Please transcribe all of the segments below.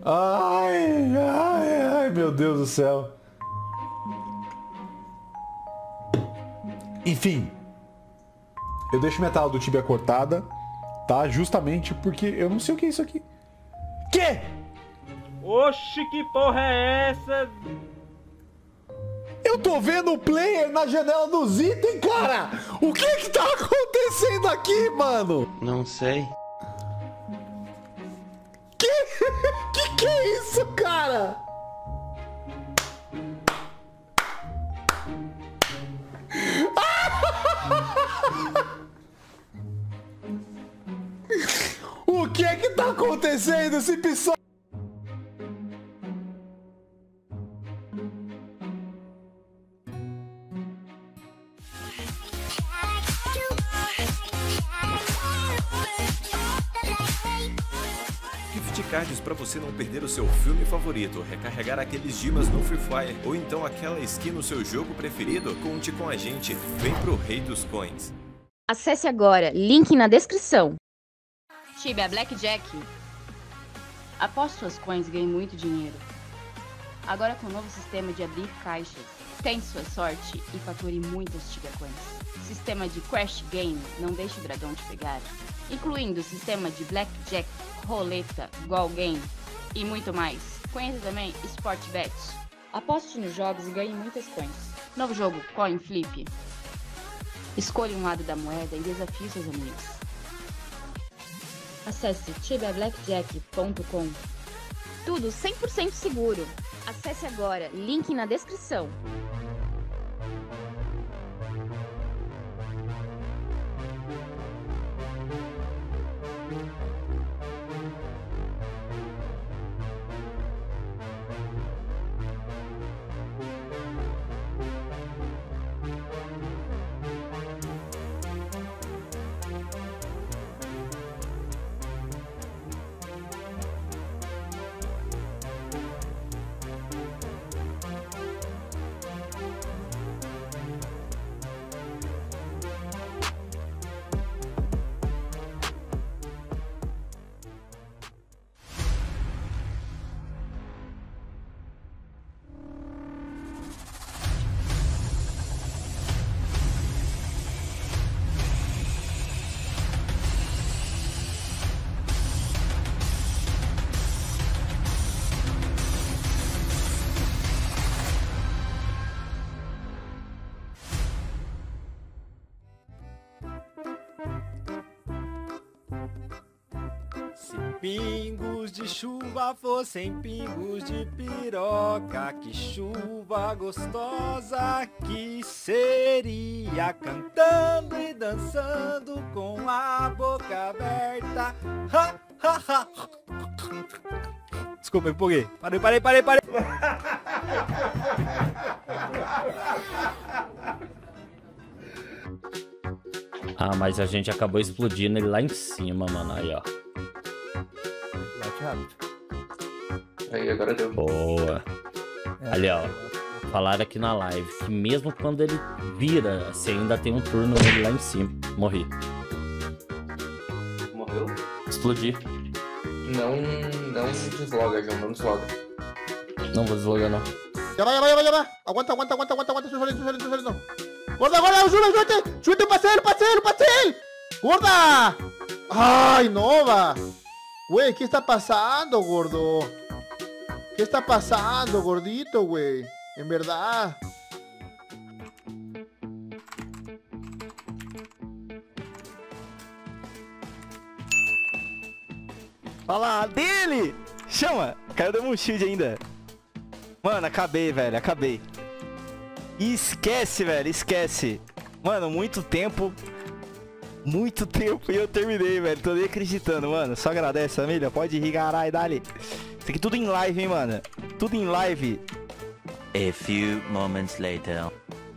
Ai, ai, ai, meu Deus do céu. Enfim, eu deixo minha tala do Tibia cortada, tá? Justamente porque eu não sei o que é isso aqui. Que? Oxi, que porra é essa? Eu tô vendo o player na janela dos itens, cara! O que tá acontecendo aqui, mano? Não sei. Que é isso, cara? O que é que tá acontecendo, esse pessoal? Gift cards para você não perder o seu filme favorito, recarregar aqueles dimas no Free Fire ou então aquela skin no seu jogo preferido? Conte com a gente, vem pro Rei dos Coins. Acesse agora, link na descrição. Tibia Blackjack. Após suas coins, ganhe muito dinheiro. Agora com o novo sistema de abrir caixas, tente sua sorte e fature muitas Tibia Coins. Sistema de Crash Game, não deixe o dragão te pegar. Incluindo sistema de Blackjack, roleta, Goal Game e muito mais. Conheça também Sport Bet. Aposte nos jogos e ganhe muitas coins. Novo jogo, Coin Flip. Escolha um lado da moeda e desafie seus amigos. Acesse tibiablackjack.com. Tudo 100% seguro. Acesse agora, link na descrição. Se pingos de chuva fossem pingos de piroca, que chuva gostosa que seria, cantando e dançando com a boca aberta. Ha, ha, ha. Desculpa, eu empolguei. Parei. Ah, mas a gente acabou explodindo ele lá em cima, mano. Aí, ó. Bate rápido. Aí, agora deu. Boa. Ali, ó. Falaram aqui na live que mesmo quando ele vira, você ainda tem um turno nele lá em cima. Morri. Morreu? Explodi. Não desloga, João, não desloga. Não vou deslogar, não. Já vai. Aguanta. Deixa não. Gorda, chute, pase él. Gorda. Ay, no va. Güey, ¿qué está pasando, gordo? ¿Qué está pasando, gordito, güey? En verdad. Fala dele! Chama! Caiu do shield ainda. Mano, acabei, velho, acabei. Esquece, velho, esquece. Mano, muito tempo e eu terminei, velho. Tô nem acreditando, mano. Só agradece, família. Pode rir, caralho, dali. Isso aqui tudo em live, hein, mano. Tudo em live. A few moments later.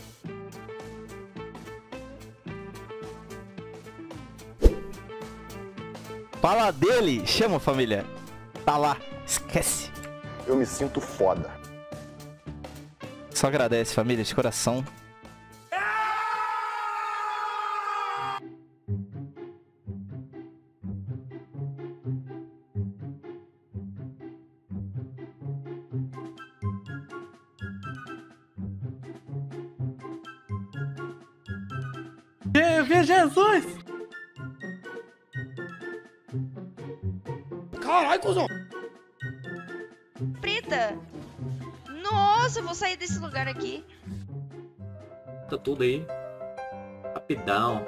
Fala dele! Chama, família. Tá lá. Esquece. Eu me sinto foda. Só agradece, família, de coração. Vê Jesus! Caralho, cuzão! Preta! Nossa, eu vou sair desse lugar aqui. Tá tudo aí. Rapidão.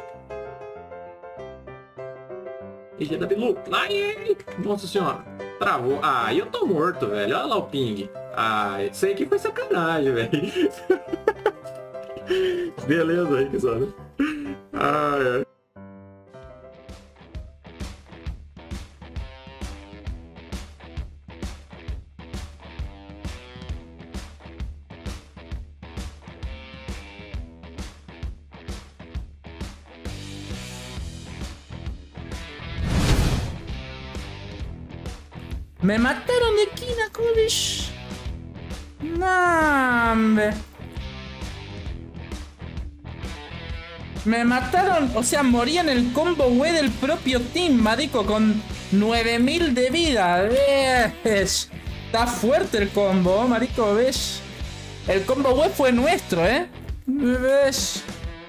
EGW. Ai, nossa senhora. Travou. Ah, eu tô morto, velho. Olha lá o ping. Ah, isso aí aqui foi sacanagem, velho. Beleza aí, que só, né? Ah, é. Me mataron de esquina, Kubish. No, hombre. Me mataron, o sea, morí en el combo güey del propio team, marico, con 9000 de vida. ¿Ves? Está fuerte el combo, marico, ¿ves? El combo güey fue nuestro, ¿ves?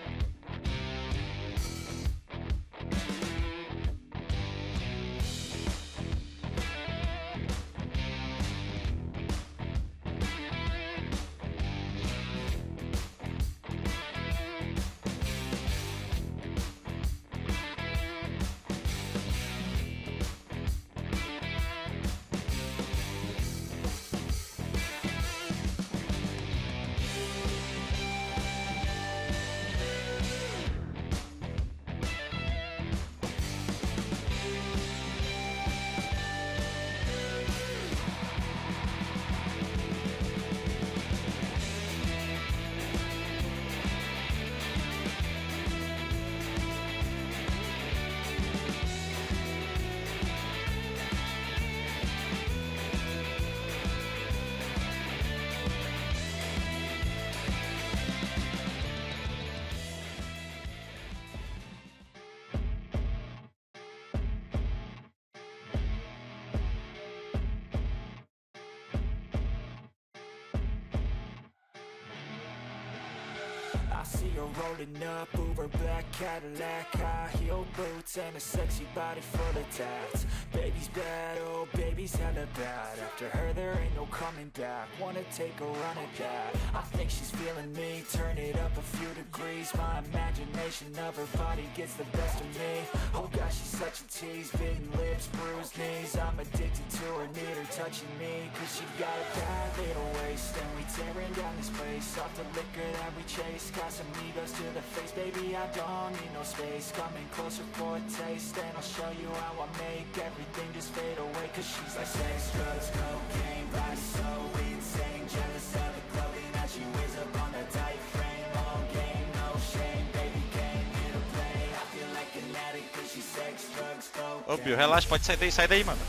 I see her rolling up, Uber black Cadillac, high heel boots and a sexy body full of tats. Baby's bad, oh baby's hella bad. After her there ain't no coming back. Wanna take a run at that? I think she's feeling me. Turn it up a few degrees. My imagination of her body gets the best of me. Oh gosh, she's such a tease. Bitten lips, bruised knees. I'm addicted to her, need her touching me. Cause she got a bad little waist, and we tearing down this place. Off the liquor that we chase. Got some egos to the face, baby, I don't need no space. Coming closer for a taste, and I'll show you how I make everything just fade away. Cause she's like sex, drugs, cocaine, body so insane. Jealous of the clothing that she wears up on a tight frame. Long game, no shame, baby came here to play. I feel like an addict cause she's sex, drugs, cocaine. Ô, Pio, relaxa, pode sair daí, mano.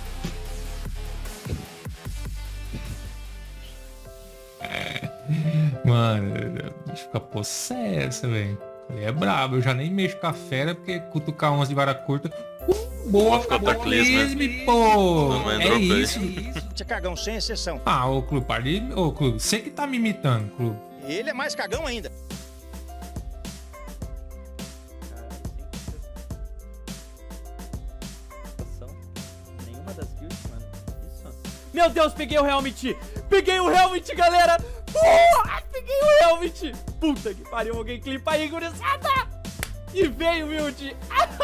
Mano, o bicho fica possessa, velho. Ele é brabo, eu já nem mexo com a fera, porque cutucar 11 de vara curta. Boa, pô! É isso. Você é cagão sem exceção. Ah, ô Clube, ô Clube, você que tá me imitando, Clube. Ele é mais cagão ainda. Nenhuma das builds, mano. Isso. Meu Deus, peguei o Helmet! Peguei o Helmet, galera! Peguei o Helmet! Puta que pariu, alguém clipa aí, gurizada! E veio o build!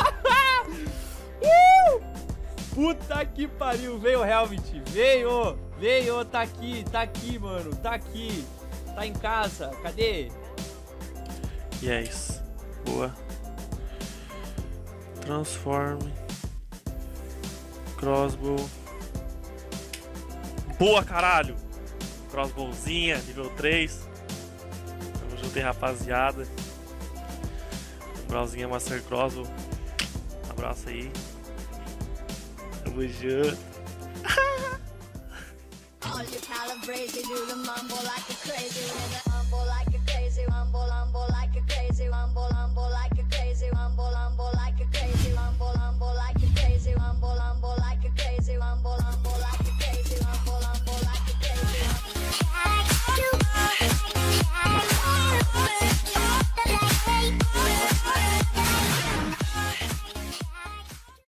Puta que pariu, veio o Helmet! Veio, tá aqui, mano, tá aqui! Tá em casa, cadê? Yes, boa. Transforme. Crossbow. Boa, caralho! Crossbowzinha, nível 3. Tamo junto aí, rapaziada. Browzinha Master Crossbow. Abraço aí. Tamo junto. All you calibrated, do the mumble like a crazy, rumble like a crazy, rumble like a crazy, rumble like a crazy, rumble like a crazy, rumble like a crazy, rumble like a crazy, rumble.